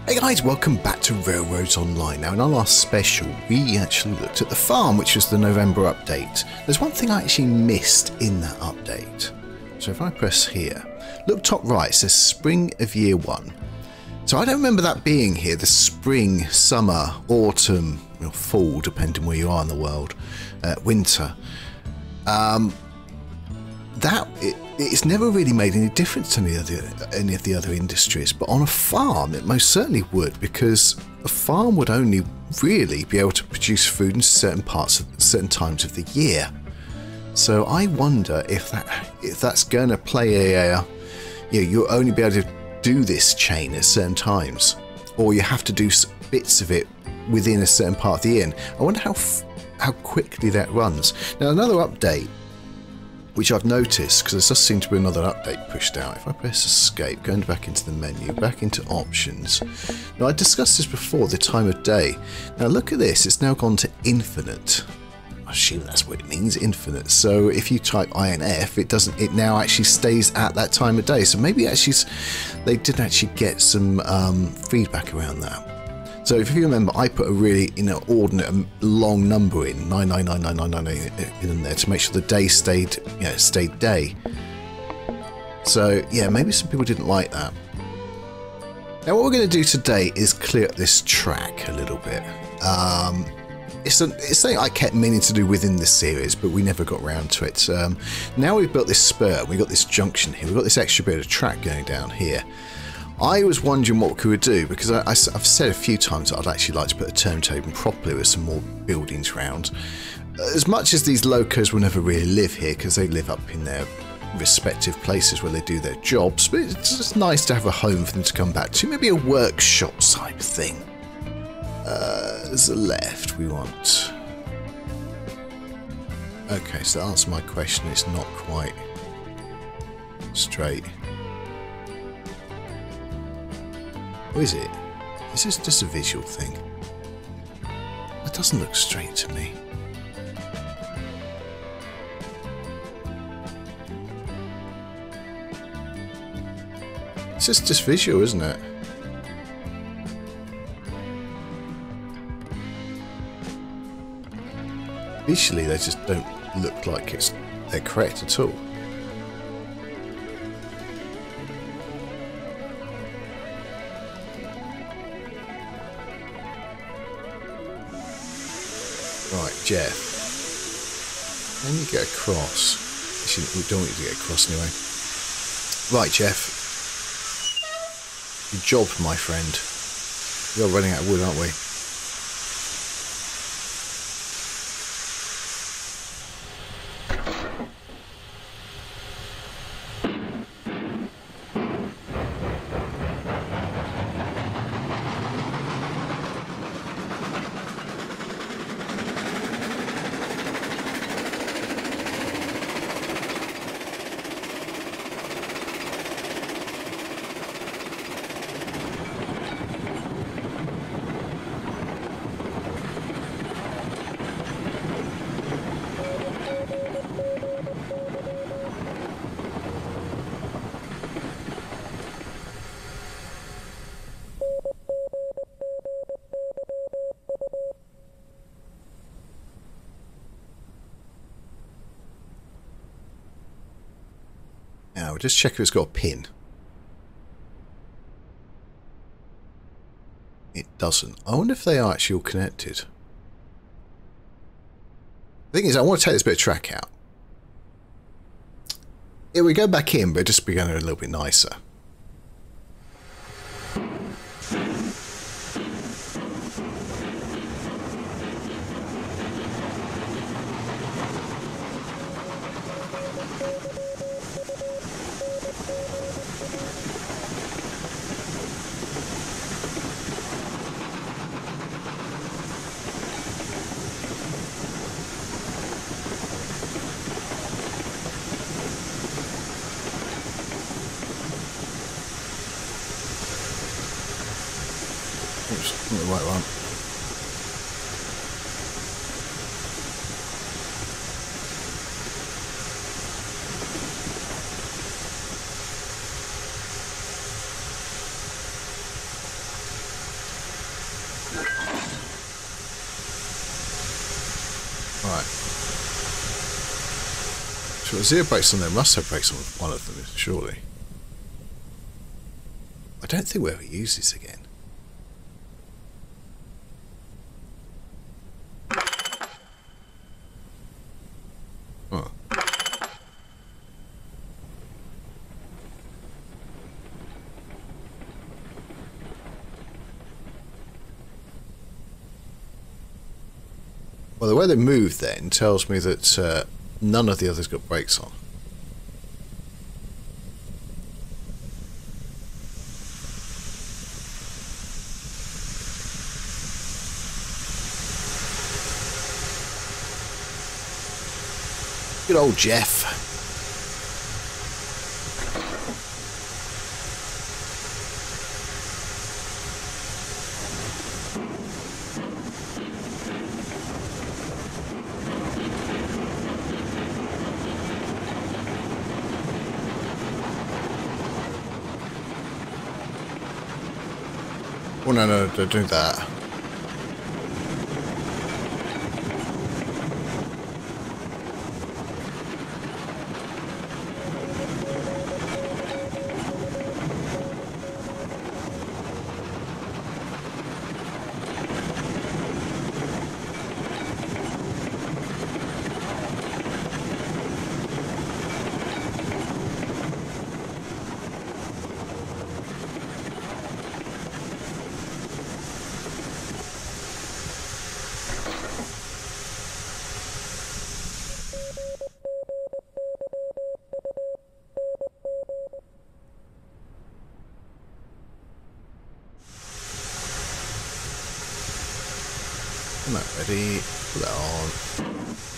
Hey guys, welcome back to Railroads Online. Now in our last special we actually looked at the farm, which was the November update. There's one thing I actually missed in that update. So if I press here, look top right, it says Spring of Year 1. So I don't remember that being here, the spring, summer, autumn, or fall, depending where you are in the world, winter. It's never really made any difference to any of the other industries, but on a farm it most certainly would, because a farm would only really be able to produce food in certain times of the year. So I wonder if that's going to play you'll only be able to do this chain at certain times, or you have to do bits of it within a certain part of the year. I wonder how quickly that runs. Now another update which I've noticed, because there does seem to be another update pushed out. If I press escape, going back into the menu, back into options. Now I discussed this before, the time of day. Now look at this, it's now gone to infinite. I assume that's what it means, infinite. So if you type INF, it now actually stays at that time of day. So maybe actually they did actually get some feedback around that. So if you remember, I put a really inordinate long number in 999999 in there to make sure the day stayed day. So yeah, maybe some people didn't like that. Now what we're going to do today is clear up this track a little bit. It's something I kept meaning to do within this series, but we never got around to it. Now we've built this spur, we've got this junction here, we've got this extra bit of track going down here. I was wondering what we could do, because I've said a few times that I'd actually like to put a turntable properly with some more buildings around. As much as these locos will never really live here, because they live up in their respective places where they do their jobs, but it's just nice to have a home for them to come back to, maybe a workshop type thing. As the left we want. Okay, so to answer my question, it's not quite straight. Or is it? Is this just a visual thing? That doesn't look straight to me. It's just visual, isn't it? Visually, they just don't look like they're correct at all. Right, Jeff. Can you get across? We don't want you to get across anyway. Right, Jeff. Good job, my friend. We are running out of wood, aren't we? Now, just check if it's got a pin. It doesn't. I wonder if they are actually all connected. The thing is, I want to take this bit of track out. Yeah, we go back in, but just be going a little bit nicer. Oops, not the right one. Right. Sure, 0 brakes on there. Must have brakes on one of them, surely. I don't think we'll ever use this again. Huh. Well, the way they move then tells me that none of the others got brakes on. Good old Jeff. Oh no, don't do that. I'm not ready. Put that on.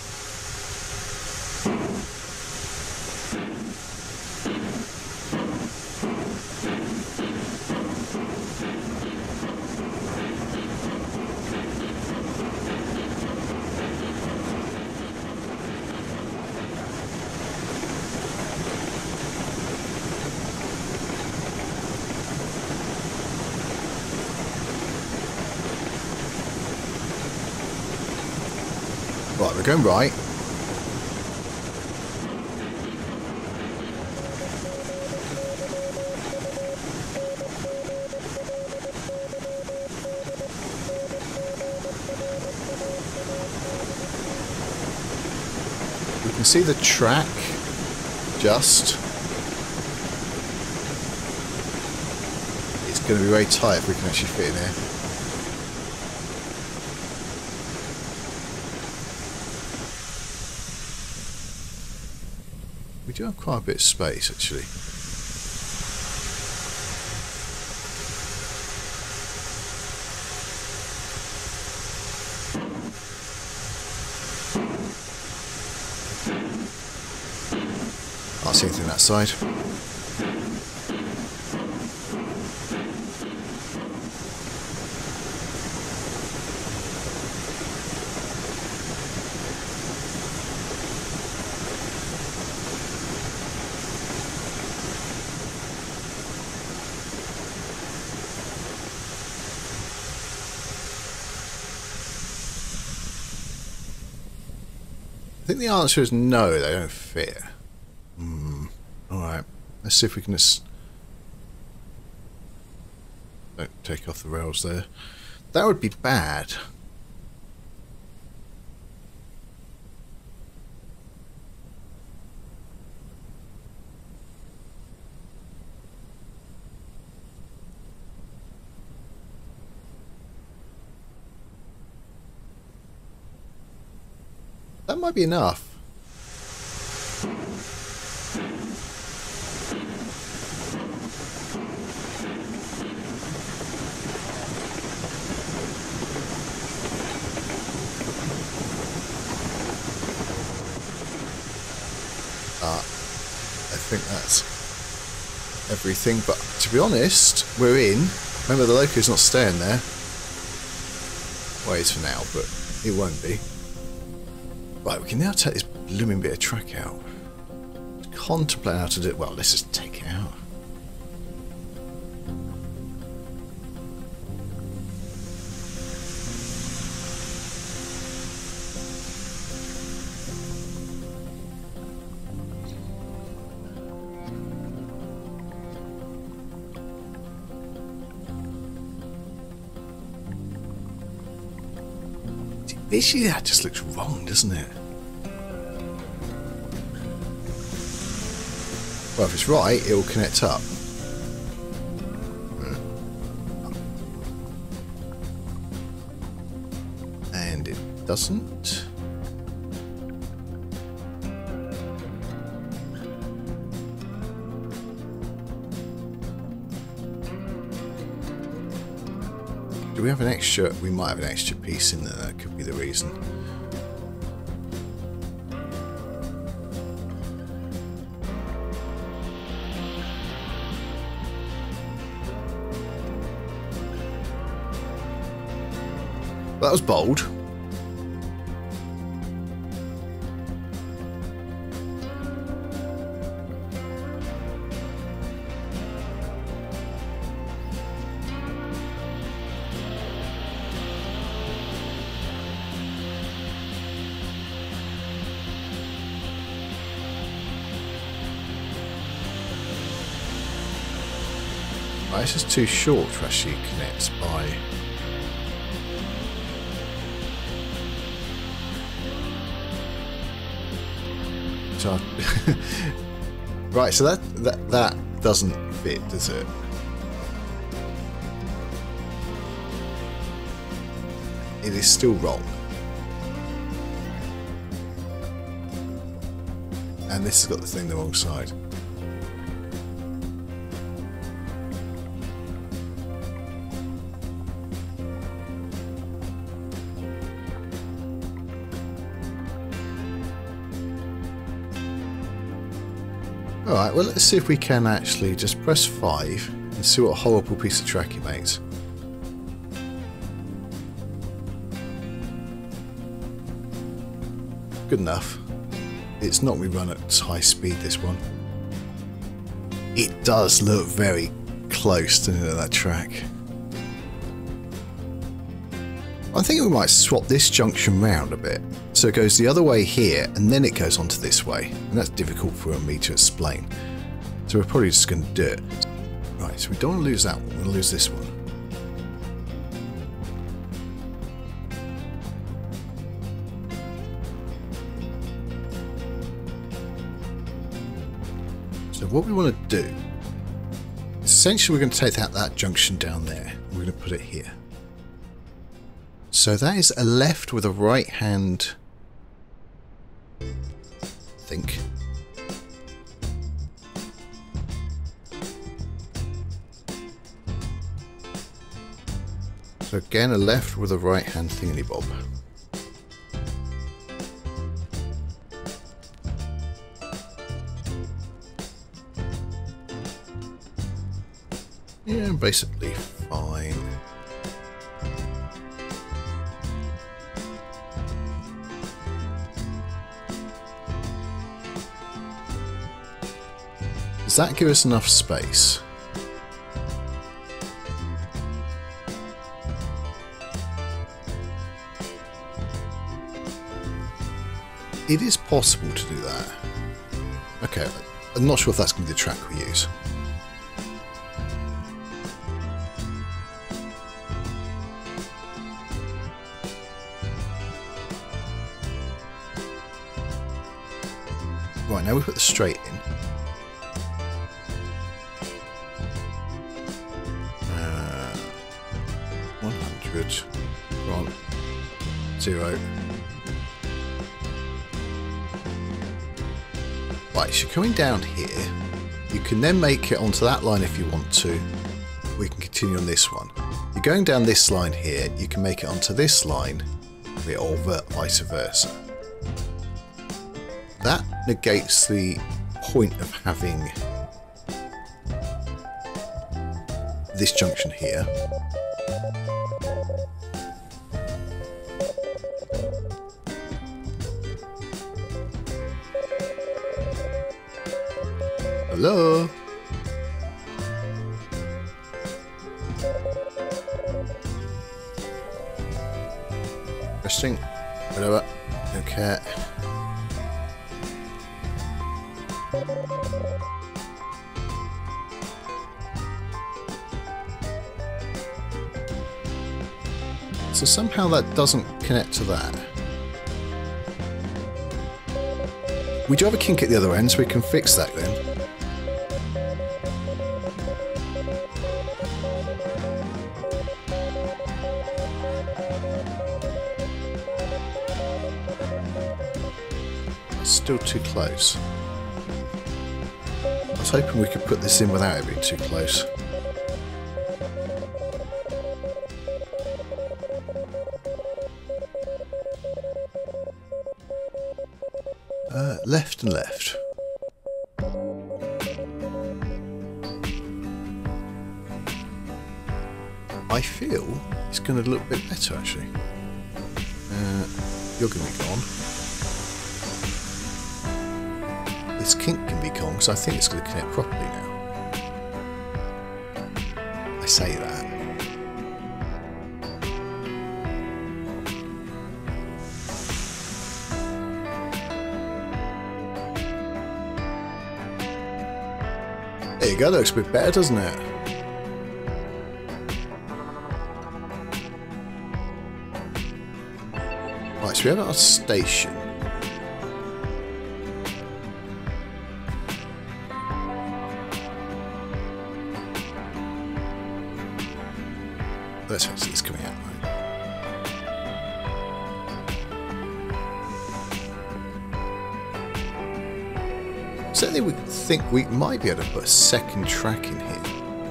Right, we're going right. We can see the track just. It's going to be very tight if we can actually fit in here. We do have quite a bit of space, actually. Can't see anything that side. I think the answer is no, they don't fit. Alright, let's see if we can just... Don't take off the rails there. That would be bad. That might be enough. I think that's everything, but to be honest, we're in. Remember, the loco's not staying there. Well, it is for now, but it won't be. Right, we can now take this blooming bit of track out. Contemplate how to do it. Well, let's just take it out. visually that just looks wrong, doesn't it? Well, if it's right, it will connect up. And it doesn't. Do we have an extra? We might have an extra piece in there. That could be the reason. That was bold. Right, this is too short to actually connect by. So right, so that doesn't fit, does it? It is still wrong. And this has got the thing the wrong side. Alright, well let's see if we can actually just press 5 and see what a horrible piece of track it makes. Good enough. It's not we run at high speed, this one. It does look very close to that track. I think we might swap this junction round a bit. So it goes the other way here, and then it goes onto this way. And that's difficult for me to explain. So we're probably just going to do it. Right, so we don't want to lose that one. We're going to lose this one. So what we want to do is essentially we're going to take that junction down there. We're going to put it here. So that is a left with a right hand, I think. So again, a left with a right hand thingy-bob. Yeah, basically fine. Does that give us enough space? It is possible to do that. Okay, I'm not sure if that's going to be the track we use. Right, now we put the straight in. 100. Right. 0. Right, so coming down here, you can then make it onto that line if you want to. We can continue on this one. You're going down this line here, you can make it onto this line, or vice versa. That negates the point of having this junction here. Hello? Resting. Whatever. Don't care. So somehow that doesn't connect to that. We do have a kink at the other end, so we can fix that then. Still too close. I was hoping we could put this in without it being too close. Left and left. I feel it's going to look a bit better actually. You're going to be gone. This kink can be gone because I think it's going to connect properly now. I say that. There you go, that looks a bit better, doesn't it? Right, so we have our station. Let's see this coming out, right? Certainly we think we might be able to put a second track in here.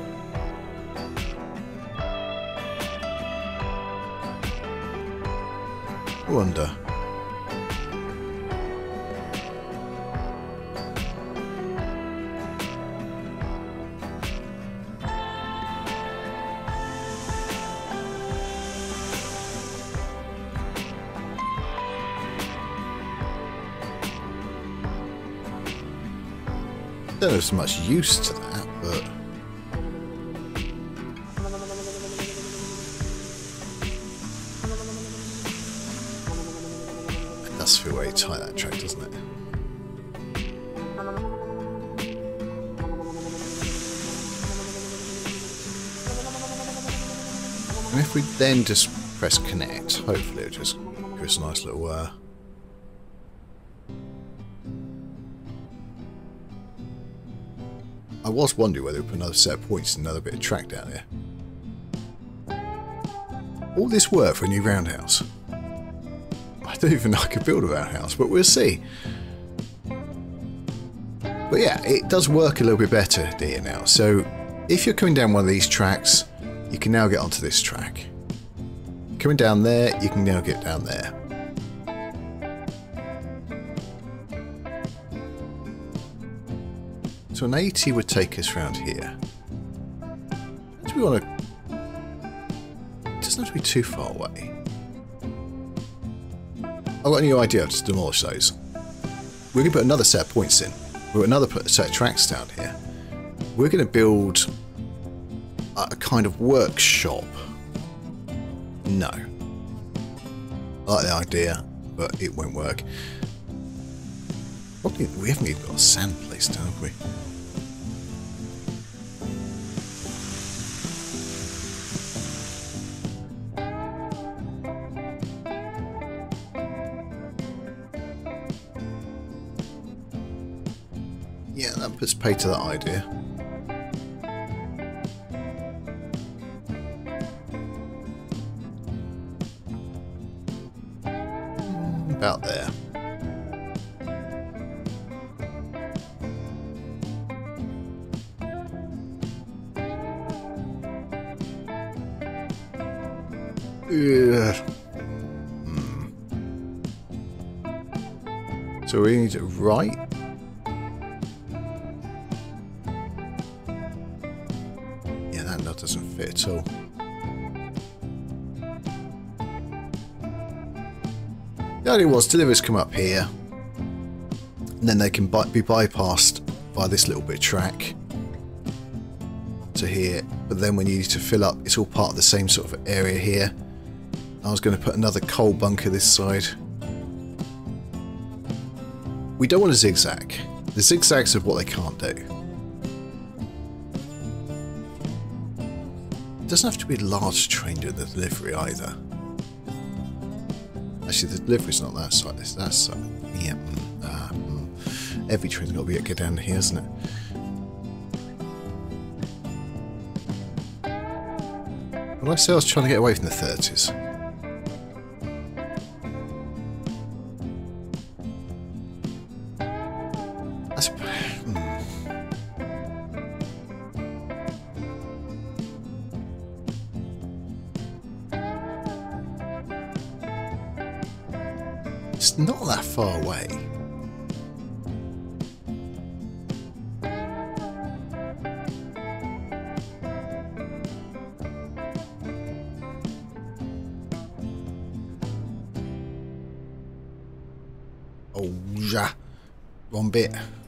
I wonder. I don't know if there's much use to that, but it does feel very tight, that track, doesn't it? And if we then just press connect, hopefully it'll just give us a nice little I was wondering whether we put another set of points and another bit of track down here. All this work for a new roundhouse. I don't even know I could build a roundhouse, but we'll see. But yeah, it does work a little bit better here now. So if you're coming down one of these tracks, you can now get onto this track. Coming down there, you can now get down there. So an 80 would take us round here. Do we want to... It doesn't have to be too far away. I've got a new idea to demolish those. We're going to put another set of points in. We've got another set of tracks down here. We're going to build a kind of workshop. No. I like the idea, but it won't work. Probably, we haven't even got a sand place down, have we? Yeah, that puts pay to that idea. About there. So we need it right. Yeah, that doesn't fit at all. The idea was deliveries come up here, and then they can be bypassed by this little bit of track to here. But then when you need to fill up, it's all part of the same sort of area here. I was going to put another coal bunker this side. We don't want to zigzag. The zigzags are what they can't do. It doesn't have to be a large train doing the delivery either. Actually, the delivery's not that side. It's that side. Yeah. Every train's got to be able to get down here, isn't it? What did I say? I was trying to get away from the 30s. That's... It's not that far away. Oh, yeah. One bit.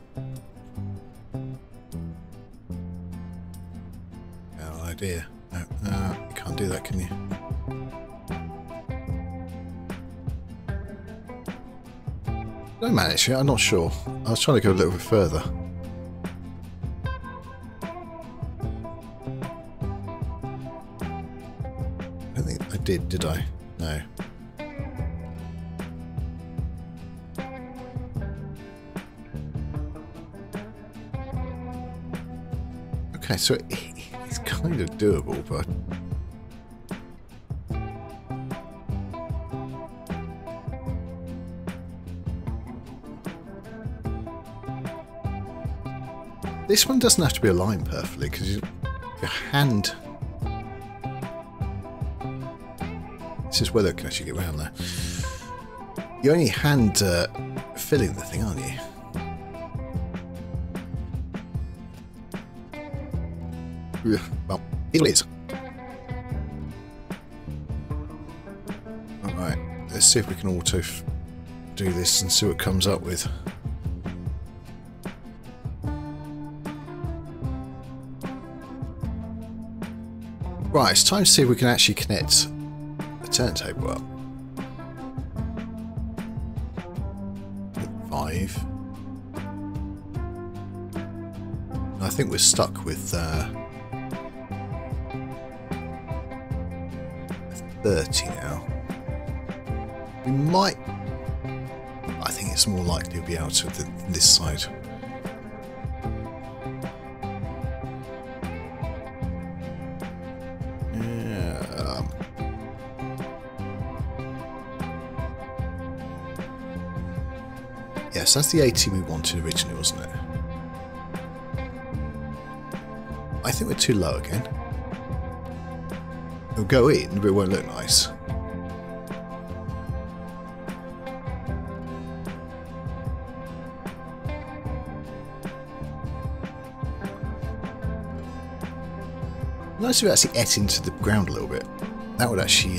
No idea. No, you can't do that, can you? Did I manage it? I'm not sure. I was trying to go a little bit further. I don't think I did I? No. Okay, so it's kind of doable, but... This one doesn't have to be aligned perfectly, because your hand... This is whether it can actually get around there. You're only hand filling the thing, aren't you? Well, it is. Alright, let's see if we can auto do this and see what it comes up with. Right, it's time to see if we can actually connect the turntable up. 5. I think we're stuck with 30 now. We might... I think it's more likely to be able to this side. Yes, that's the 80 we wanted originally, wasn't it? I think we're too low again. It'll go in, but it won't look nice. Nice if it actually ate into the ground a little bit. That would actually...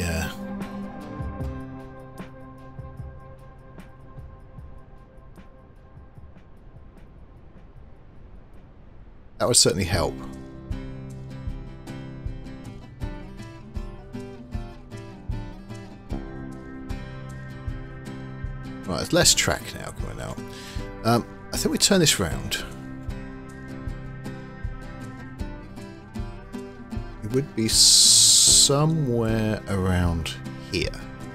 that would certainly help. Right, there's less track now coming out. I think we turn this round. It would be somewhere around here.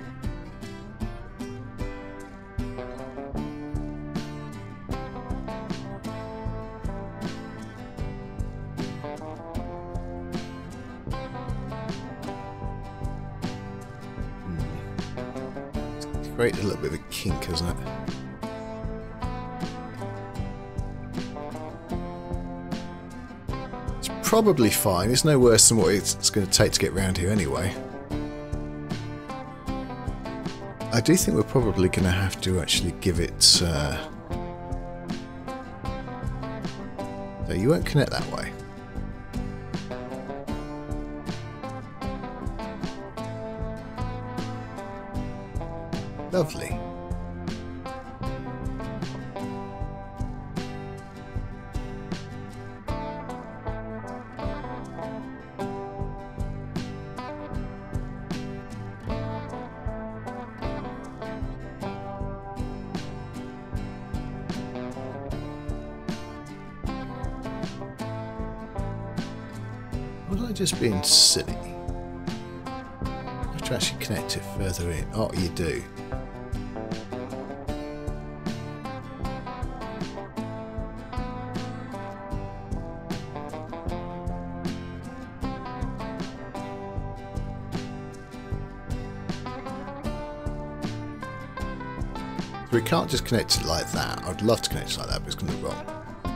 Created a little bit of a kink, hasn't it? It's probably fine. It's no worse than what it's going to take to get round here anyway. I do think we're probably going to have to actually give it... So you won't connect that way. Lovely. Was I just being silly? I have to to actually connect it further in? Oh, you do. So we can't just connect it like that. I'd love to connect it like that, but it's going to be wrong.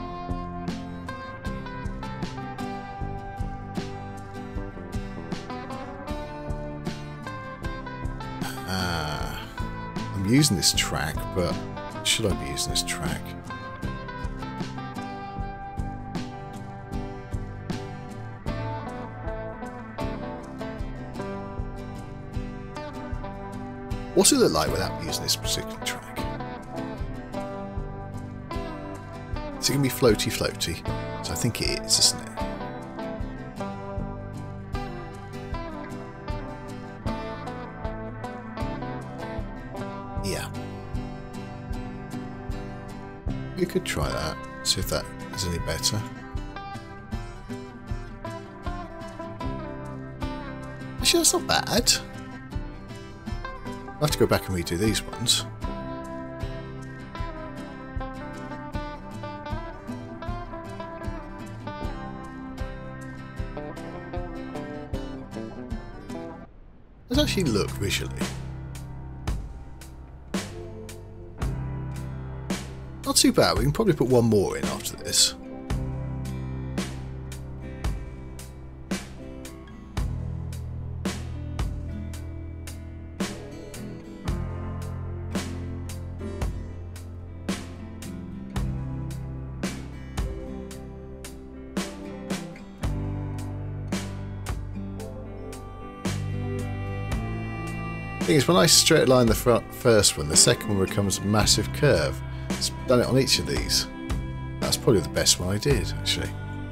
I'm using this track, but should I be using this track? What's it look like without using this particular track? Is it going to be floaty floaty? So I think it is, isn't it? Yeah. We could try that, see if that is any better. Actually, that's not bad. I'll have to go back and redo these ones. Let's actually look visually. Not too bad, we can probably put one more in after this. The thing is, when I straight line the first one, the second one becomes a massive curve. It's done it on each of these. That's probably the best one I did, actually.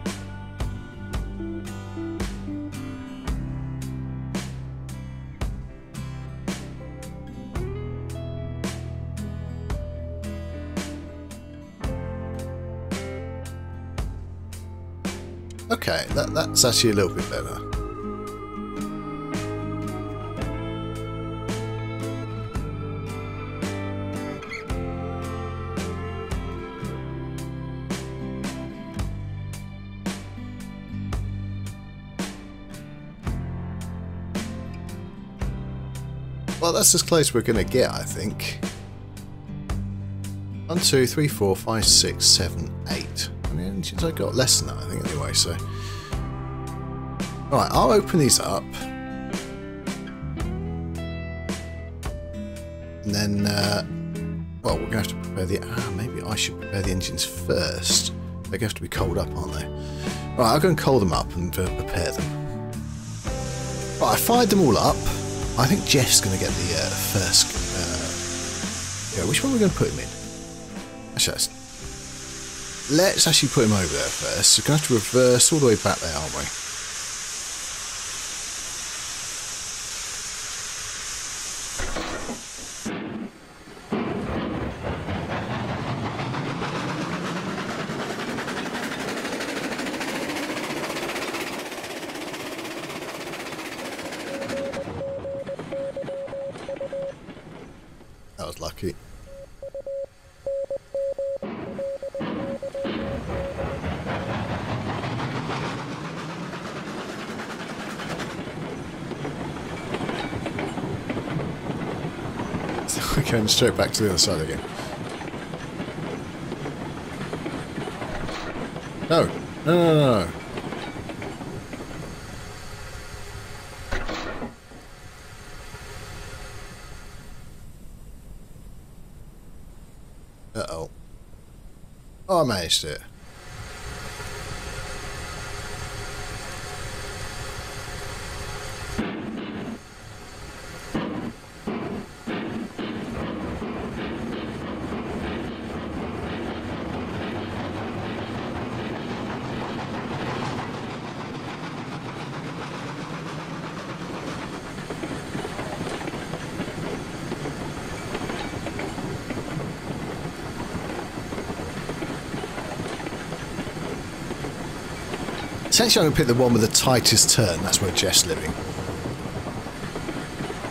Okay, that's actually a little bit better. Well, that's as close as we're going to get, I think. 1, 2, 3, 4, 5, 6, 7, 8. I mean, since I got less than that, I think, anyway, so... Alright, I'll open these up. And then, well, we're going to have to prepare the... maybe I should prepare the engines first. They're going to have to be coaled up, aren't they? Right, I'll go and coal them up and prepare them. Right, I fired them all up. I think Jeff's going to get the first... yeah, which one are we going to put him in? Actually, let's actually put him over there first. We're going to have to reverse all the way back there, aren't we? That was lucky. So we're going straight back to the other side again. No, no, no, no, no. Uh-oh. Oh, I managed it. Essentially, I'm going to pick the one with the tightest turn. That's where Jeff's living.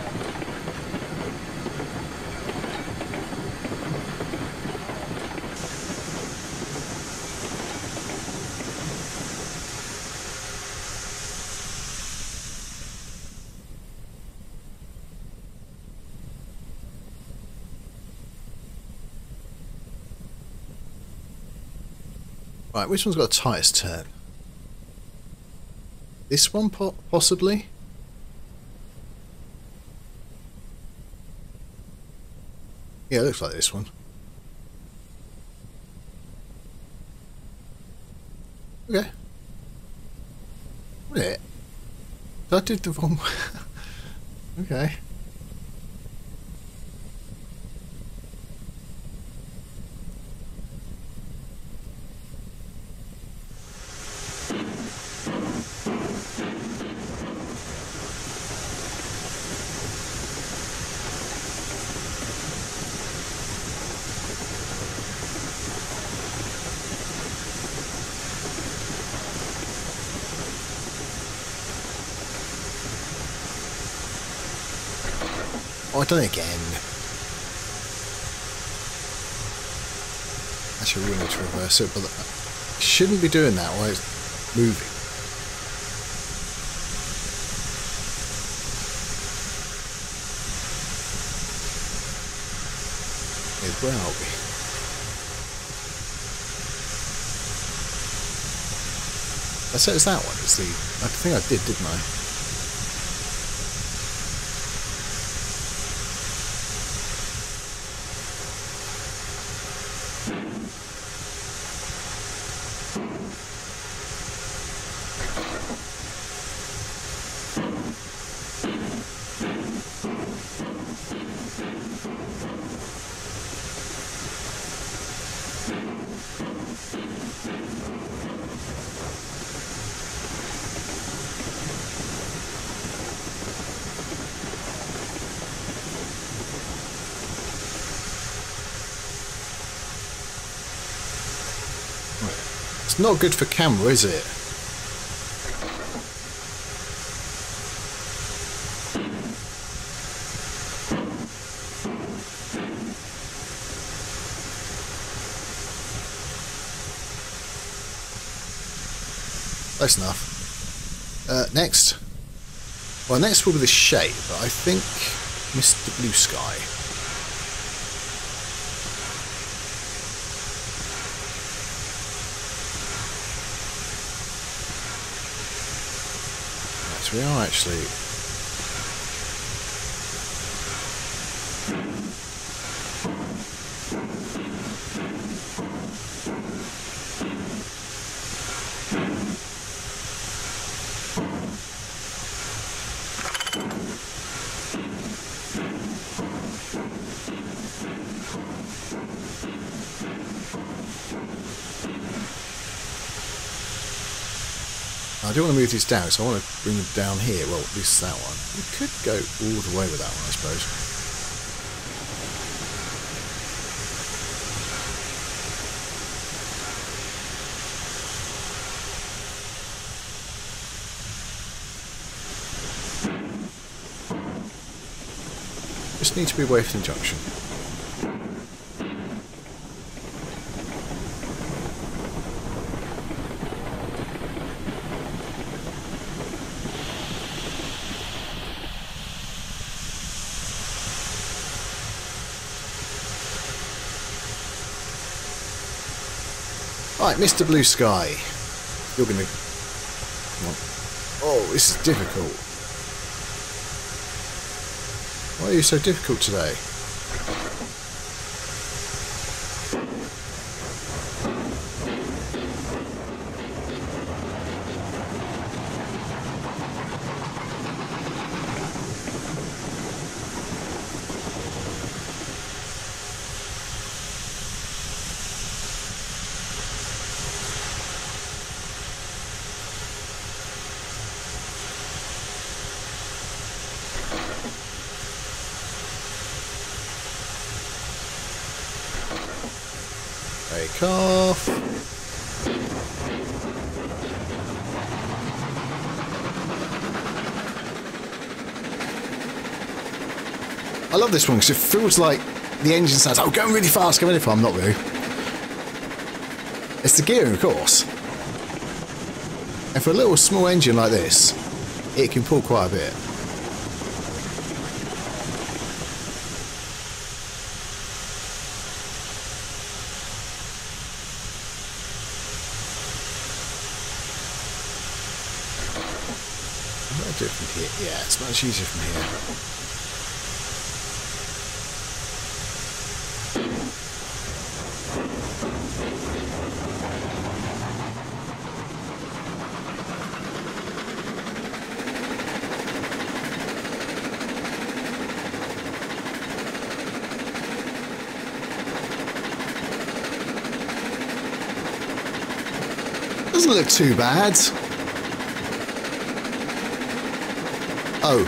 Right, which one's got the tightest turn? This one, possibly? Yeah, it looks like this one. Okay. Wait. I did the wrong way. Okay. Oh, I've done it again. Actually, we need to reverse it, but I shouldn't be doing that while it's moving. Okay, where are we? I said it's that one. It's the. I think I did, didn't I? It's not good for camera, is it? Close enough. Next. Well, next will be the shape, but I think Mr. Blue Sky. We are actually I do want to move these down, so I want to bring them down here. Well, at least that one. We could go all the way with that one, I suppose. Just need to be away from the junction. Right, Mr. Blue Sky, you're going to... Oh, this is difficult. Why are you so difficult today? Take off. I love this one because it feels like the engine sounds, oh, going really fast, going really fast. I'm not really. It's the gearing, of course. And for a little small engine like this, it can pull quite a bit. Yeah, it's much easier from here. Doesn't look too bad. Oh.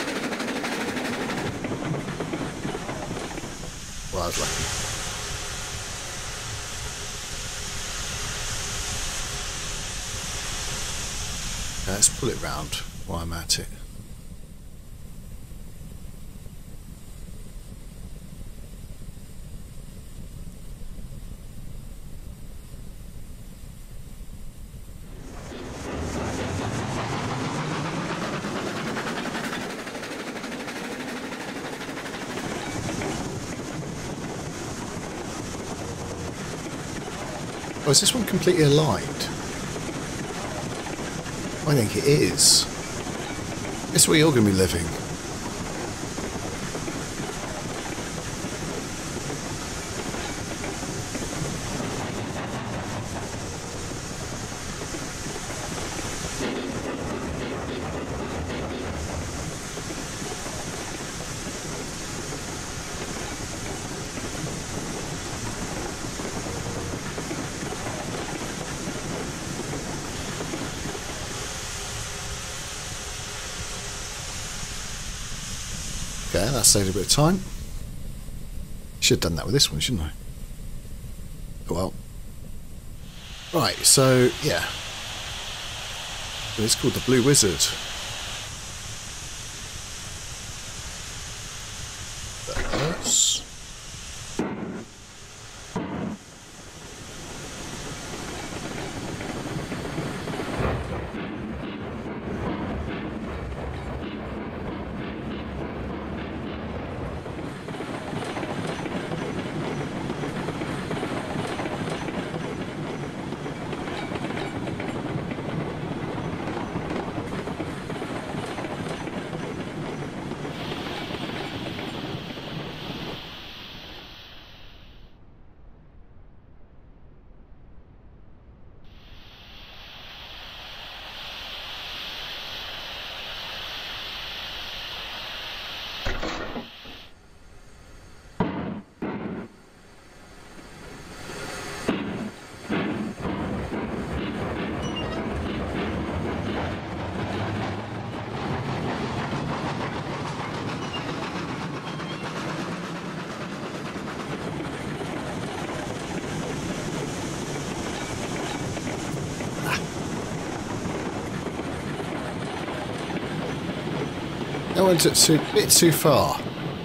Well, I was lucky. Let's pull it round while I'm at it. Oh, is this one completely aligned? I think it is. It's where you're going to be living. Okay, that saved a bit of time. Should have done that with this one, shouldn't I? Oh well. Right, so yeah. It's called the Bluewizard. That hurts. That went a bit too far.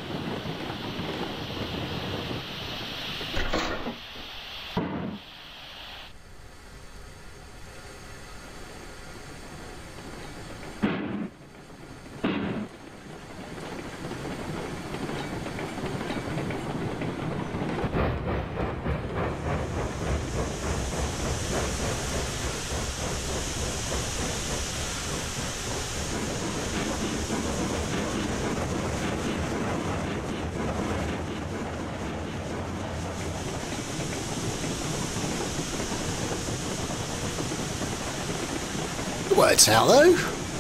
It worked out though.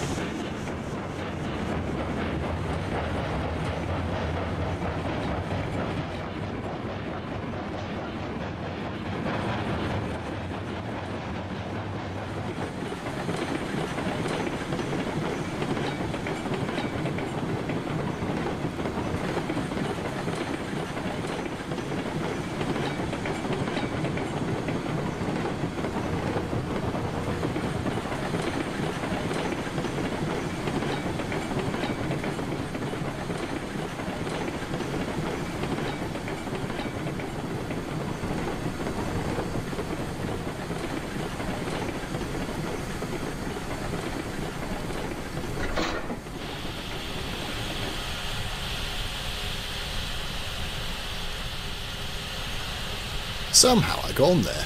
Somehow I got on there.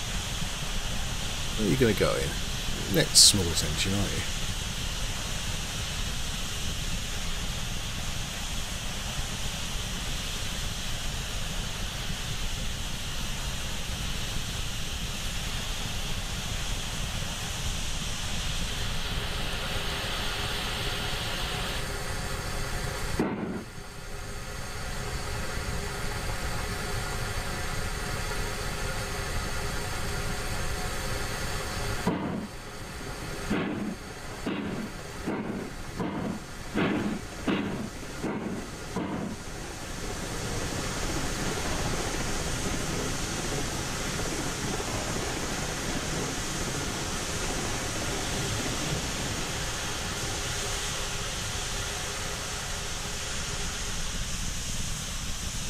Where are you going to go in? Next small attention, aren't you?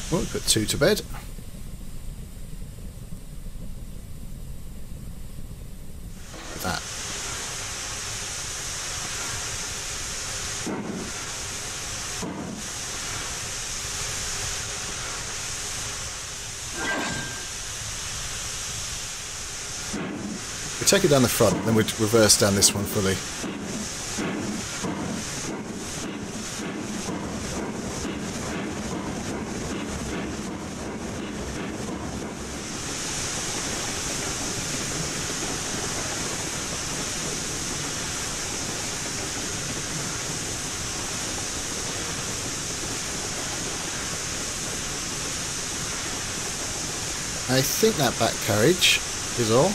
Well, we put 2 to bed. That. We take it down the front, then we reverse down this one fully. I think that back carriage is all.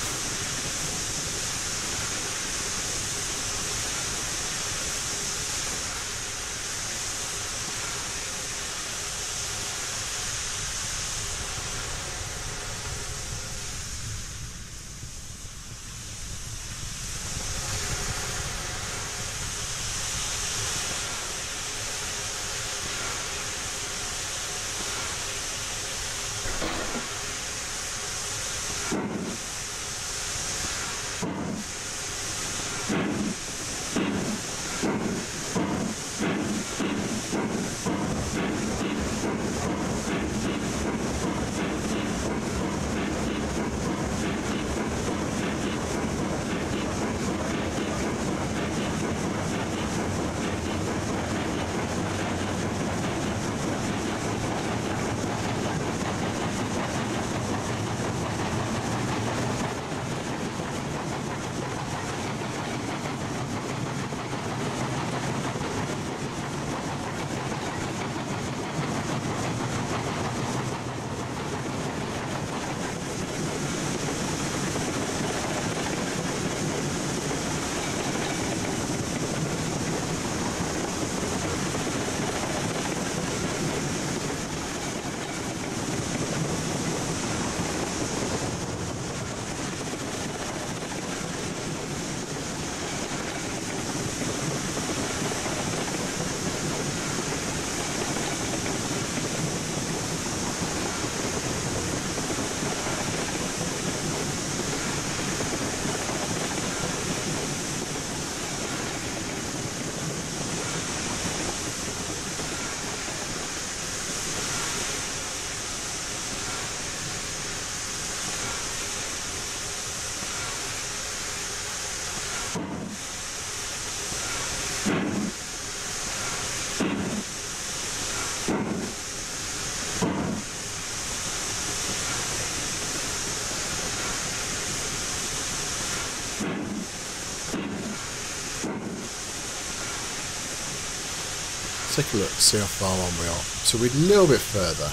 Take a look, see how far on we are. So we're a little bit further.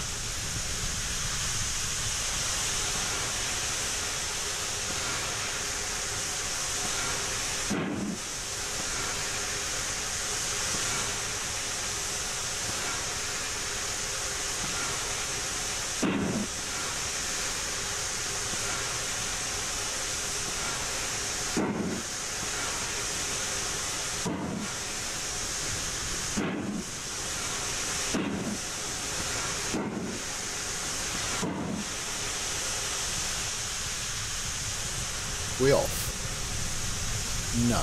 We off? No.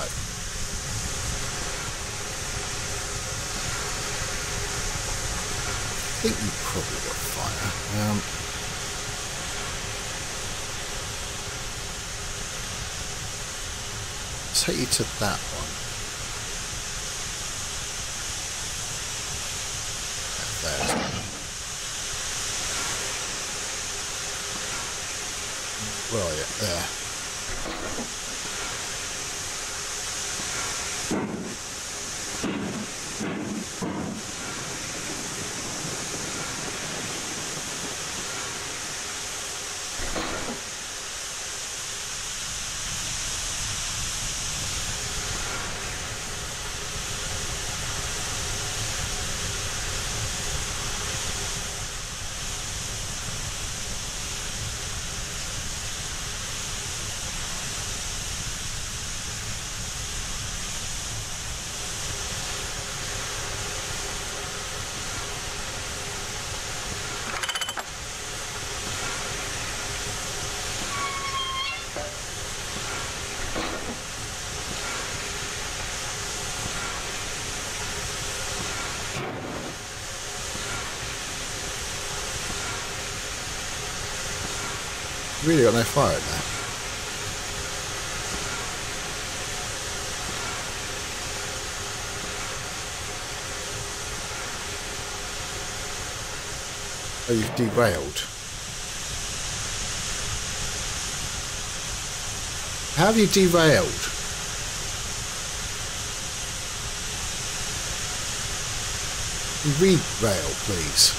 I think you probably got fire. Take you to that one. There's one. Where are you? There. Really got no fire in there. Oh, you've derailed. How have you derailed? Re-rail, please.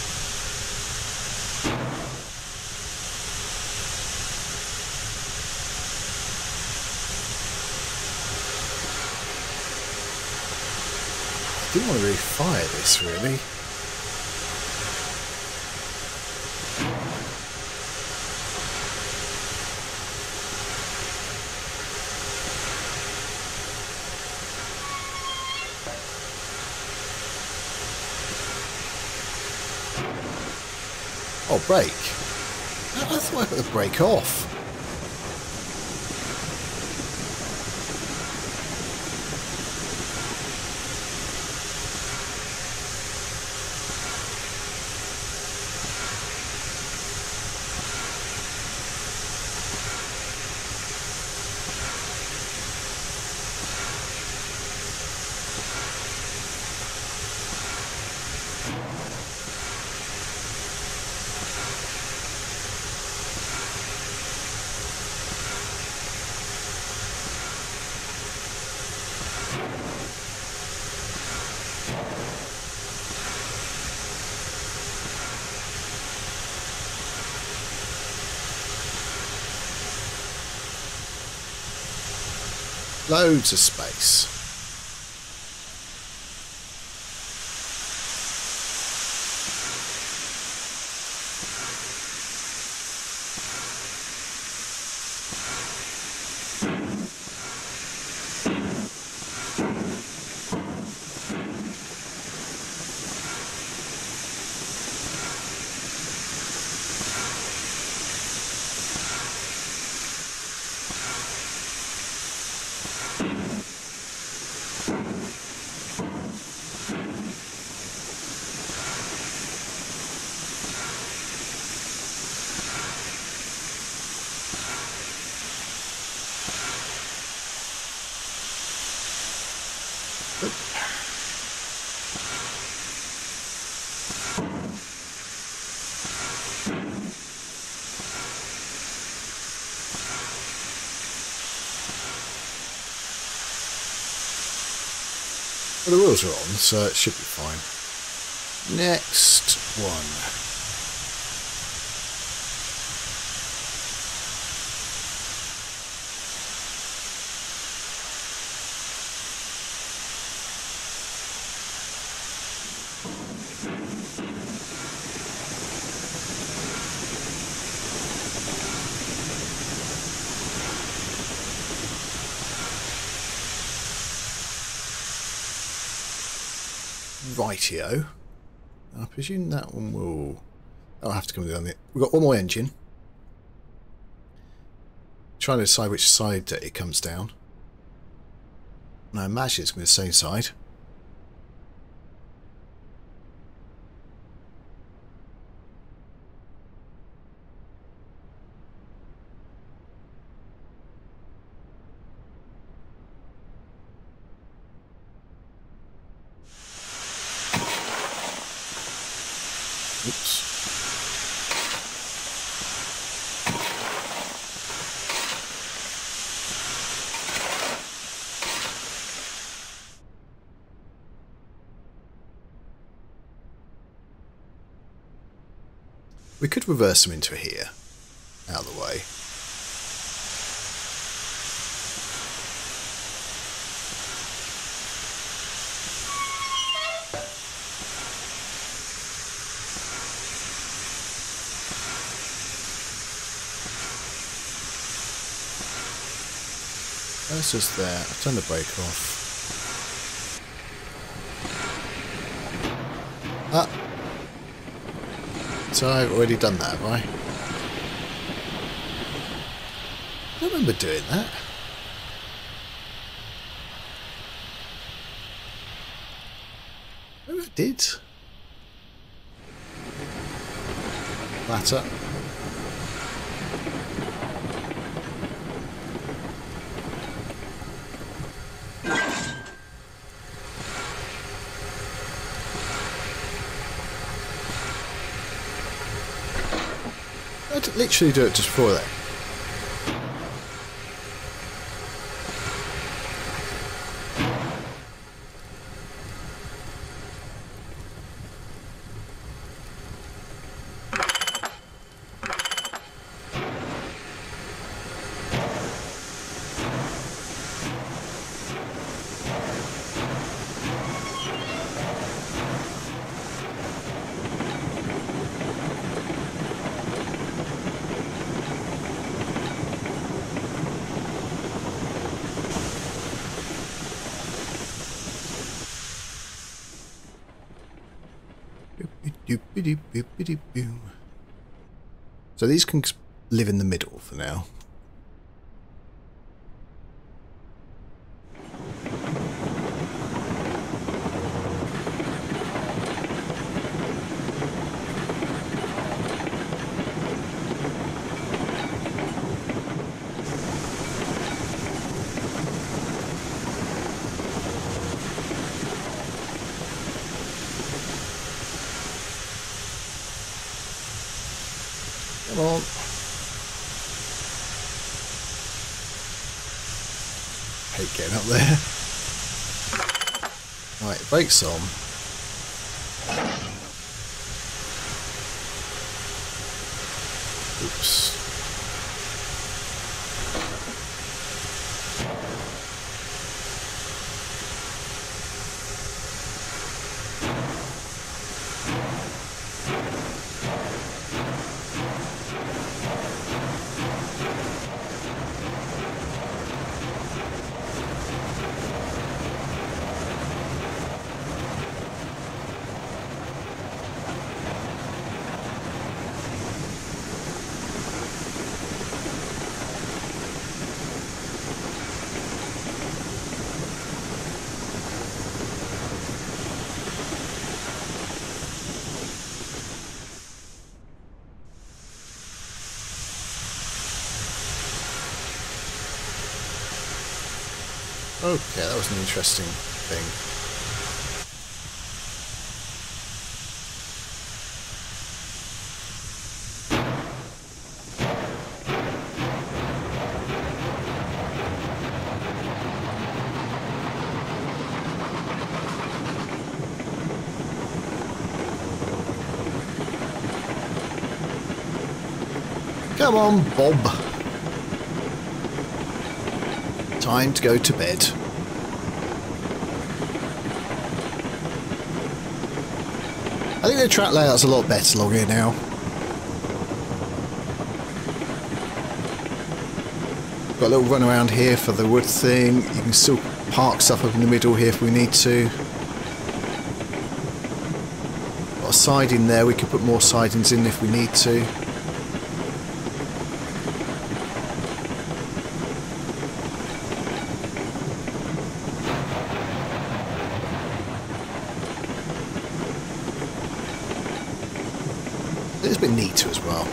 I didn't want to really fire this, really. Oh, brake. I thought I put the brake off. Loads of space. Well, the wheels are on, so it should be fine. Next one. Rightio. I presume that one will... I'll have to come down there. We've got one more engine. Trying to decide which side that it comes down. And I imagine it's going to be the same side. Oops. We could reverse them into here, out of the way. That's just there. I've turned the brake off. Ah! So I've already done that, have I? I don't remember doing that. Maybe I did. That up. I'd literally do it just before that. So these can live in the middle for now. Come on. Hate getting up there. Right, brakes on. Oops. Okay, that was an interesting thing. Come on, Bob. Time to go to bed. I think the track layout's a lot better along here now. Got a little run around here for the wood thing. You can still park stuff up in the middle here if we need to. Got a siding there, we could put more sidings in if we need to. It's a bit neater as well.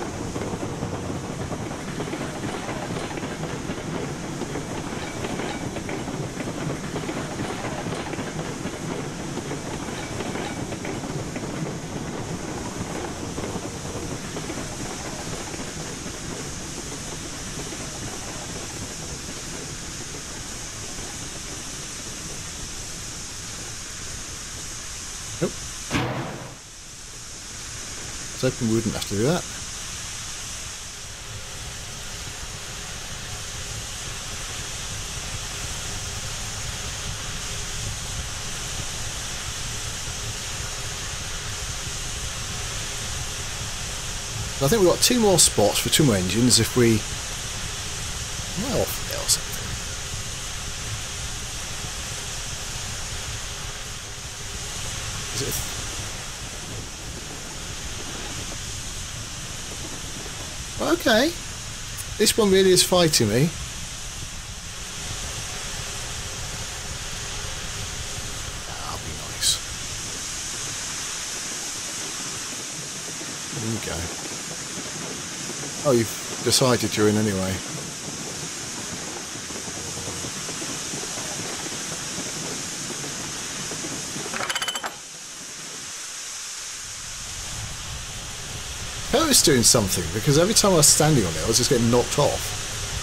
Nope. I was hoping we wouldn't have to do that. I think we've got 2 more spots for 2 more engines if we... well, off there or something. Is it... okay. This one really is fighting me. That'll be nice. There we go. Oh, you've decided you're in anyway. it's doing something, because every time I was standing on it, I was just getting knocked off.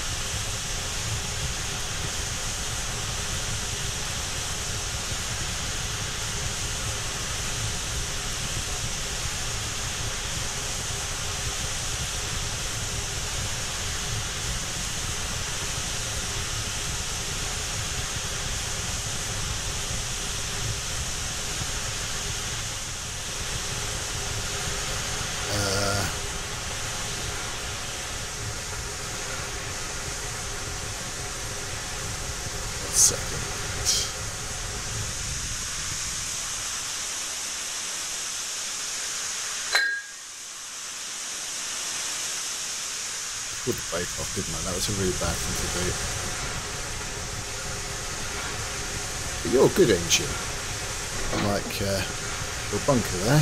Put the brake off, didn't I? That was a really bad thing to do. But you're a good engine. Unlike your bunker there.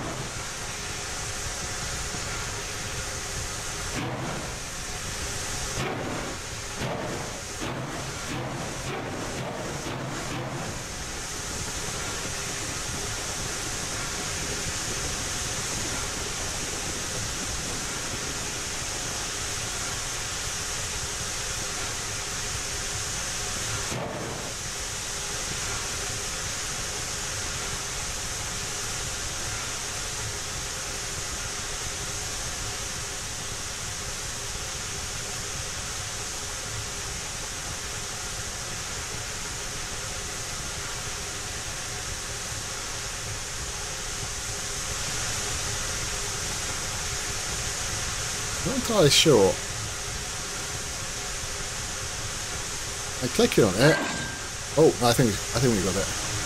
Not entirely sure. I'm clicking on it. Oh, I think we got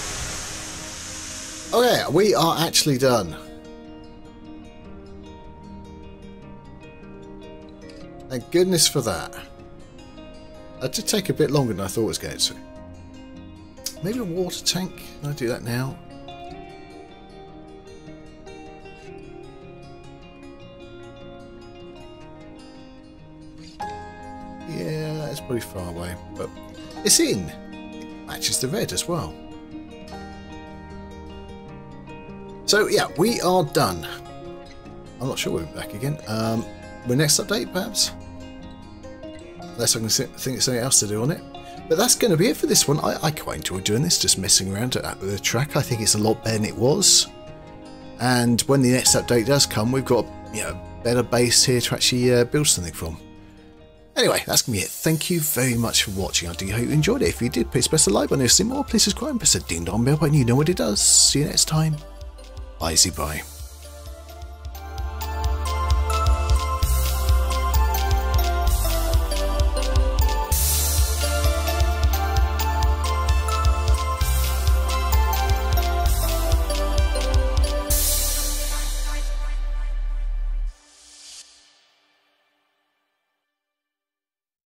it. Okay, we are actually done. Thank goodness for that. That did take a bit longer than I thought it was going to. Maybe a water tank. Can I do that now? Yeah, that's pretty far away, but it's in. It matches the red as well. So yeah, we are done. I'm not sure we'll be back again. The next update, perhaps? Unless I can think of something else to do on it. But that's going to be it for this one. I quite enjoyed doing this, just messing around with the track. I think it's a lot better than it was. And when the next update does come, we've got a better base here to actually build something from. Anyway, that's going to be it. Thank you very much for watching. I do hope you enjoyed it. If you did, please press the like button. If you see more, please subscribe and press the ding dong bell button. You know what it does. See you next time. Bye, bye.